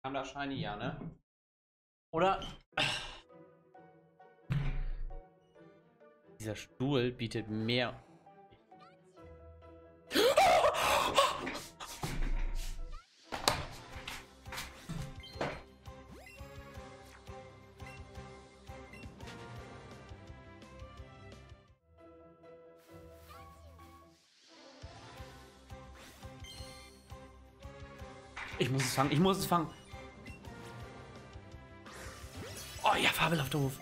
Kam da Shiny, ja, ne? Oder? Dieser Stuhl bietet mehr. Ich muss es fangen, ich muss es fangen. Oh ja, fabelhafter Hof.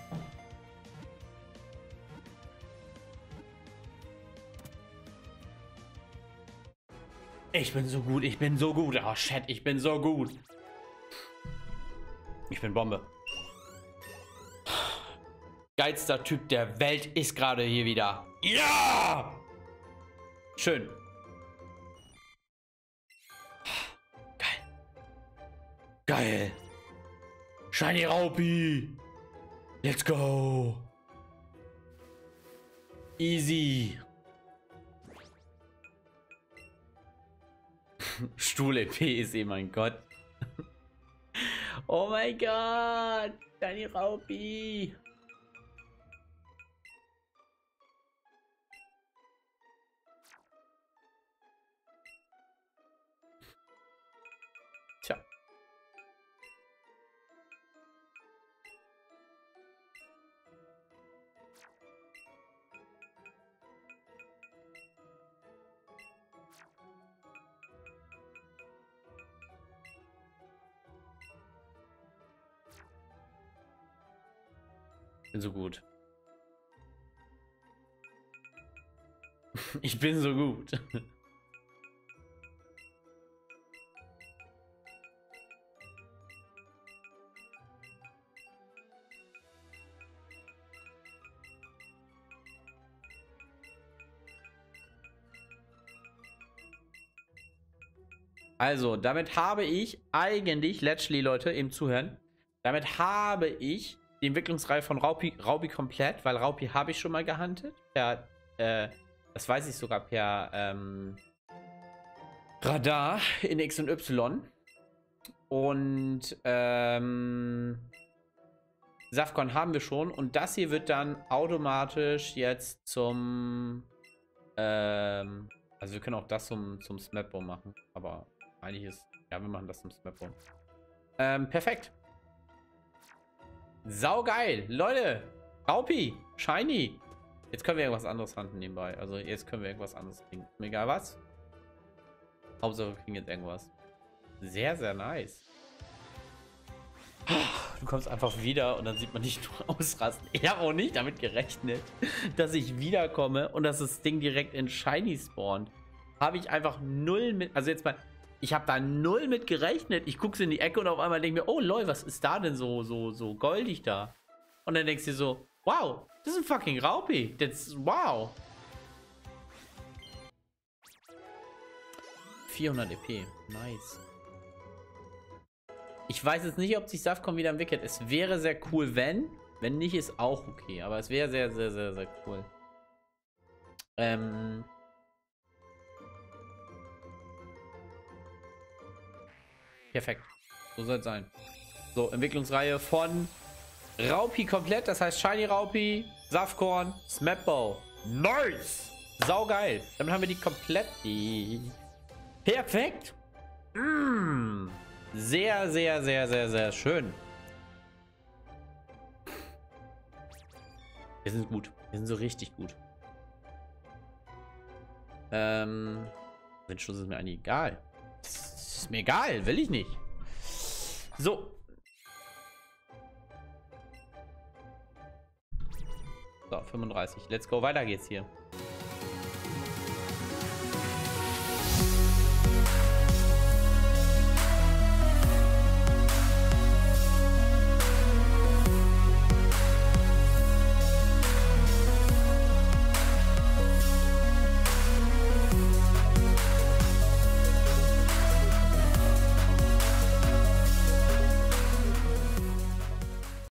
Ich bin so gut, ich bin so gut. Oh shit, ich bin so gut. Ich bin Bombe. Geilster Typ der Welt ist gerade hier wieder. Ja! Schön. Geil. Shiny Raupi. Let's go. Easy. Stuhl-EP ist eh mein Gott. Oh mein Gott. Shiny Raupi. Tja. Bin so gut. Ich bin so gut. Also, damit habe ich eigentlich, letztlich, Leute, eben zuhören, damit habe ich die Entwicklungsreihe von Raupi komplett, weil Raupi habe ich schon mal gehuntet. Per, das weiß ich sogar per Radar in X und Y. Und Safcon haben wir schon. Und das hier wird dann automatisch jetzt zum also wir können auch das zum Smapbo machen. Aber eigentlich ist, ja, wir machen das zum Smapbo. Perfekt. Saugeil. Leute. Raupi. Shiny. Jetzt können wir irgendwas anderes handeln nebenbei. Also jetzt können wir irgendwas anderes kriegen. Egal was. Hauptsache wir kriegen jetzt irgendwas. Sehr, sehr nice. Du kommst einfach wieder und dann sieht man dich nur ausrasten. Ich habe auch nicht damit gerechnet, dass ich wiederkomme und dass das Ding direkt in Shiny spawnt. Habe ich einfach null mit... Also jetzt mal... Ich habe da null mit gerechnet. Ich gucke in die Ecke und auf einmal denke mir, oh lol, was ist da denn so goldig da? Und dann denkst du dir so, wow, das ist ein fucking Raupi. Das wow. 400 EP. Nice. Ich weiß jetzt nicht, ob sich Safcon wieder entwickelt. Es wäre sehr cool, wenn. Wenn nicht, ist auch okay. Aber es wäre sehr, sehr, sehr, sehr cool. Perfekt. So soll es sein. So, Entwicklungsreihe von Raupi komplett. Das heißt Shiny Raupi, Safcon, Smapbo. Nice! Saugeil. Damit haben wir die komplett. Perfekt. Sehr, sehr, sehr, sehr, sehr schön. Wir sind gut. Wir sind so richtig gut. Windstoß ist mir eigentlich egal. Das ist mir egal. Will ich nicht. So. So, 35. Let's go. Weiter geht's hier.